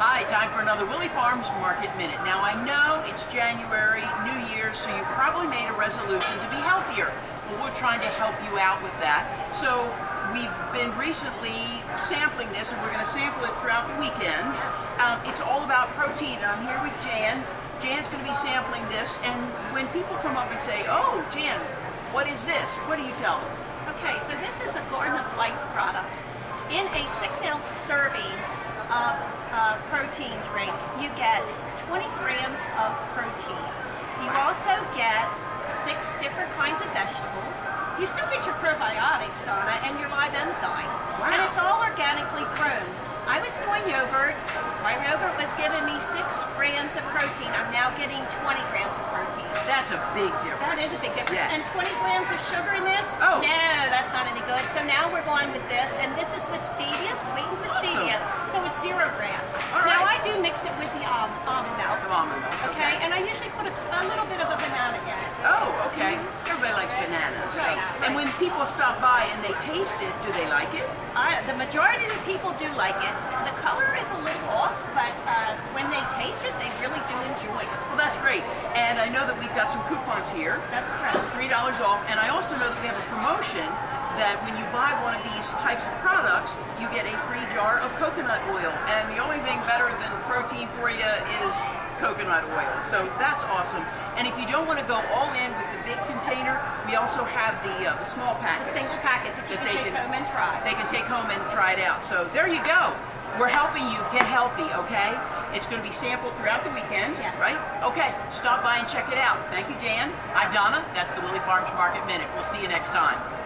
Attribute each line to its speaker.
Speaker 1: Hi, time for another Willie Farms Market Minute. Now I know it's January, New Year's, so you probably made a resolution to be healthier. But we're trying to help you out with that. So we've been recently sampling this, and we're going to sample it throughout the weekend. It's all about protein. I'm here with Jan. Jan's going to be sampling this, and when people come up and say, "Oh, Jan, what is this?" What do you tell them?
Speaker 2: Okay, so this is a Garden of Life product. In a 6-ounce serving of protein drink, you get 20 grams of protein. You also get 6 different kinds of vegetables. You still get your probiotics, Donna, and your live enzymes.
Speaker 1: Wow.
Speaker 2: And it's all organically grown. I was doing yogurt. My yogurt was giving me 6 grams of protein. I'm now getting 20 grams of protein.
Speaker 1: That's a big difference.
Speaker 2: That is a big difference.
Speaker 1: Yeah.
Speaker 2: And 20 grams of sugar in this?
Speaker 1: Oh.
Speaker 2: No, that's not any good. So now we're going with this, and this is with stevia, sweetened with stevia. So it's 0 grams.
Speaker 1: All
Speaker 2: Now
Speaker 1: right.
Speaker 2: I do mix it with the almond milk.
Speaker 1: Almond milk,
Speaker 2: Okay, and I usually put a little bit of a banana in it.
Speaker 1: Oh, okay. Everybody likes bananas.
Speaker 2: Right,
Speaker 1: And when people stop by and they taste it, do they like it?
Speaker 2: The majority of the people do like it. The color is a little off, but when they taste it, they really do enjoy it.
Speaker 1: Well, that's great. And I know that we've got some coupons here.
Speaker 2: That's correct.
Speaker 1: $3 off. And I also know that we have a promotion that when you buy one of these types of products, you get a free jar of coconut oil. And the only thing better than protein for you is coconut oil. So that's awesome. And if you don't want to go all in with the big container, we also have the small packets.
Speaker 2: The single packets that you can take home and try.
Speaker 1: They can take home and try it out. So there you go. We're helping you get healthy, okay? It's going to be sampled throughout the weekend,
Speaker 2: yes.
Speaker 1: Right? Okay, stop by and check it out. Thank you, Jan. I'm Donna. That's the Willie Farms Market Minute. We'll see you next time.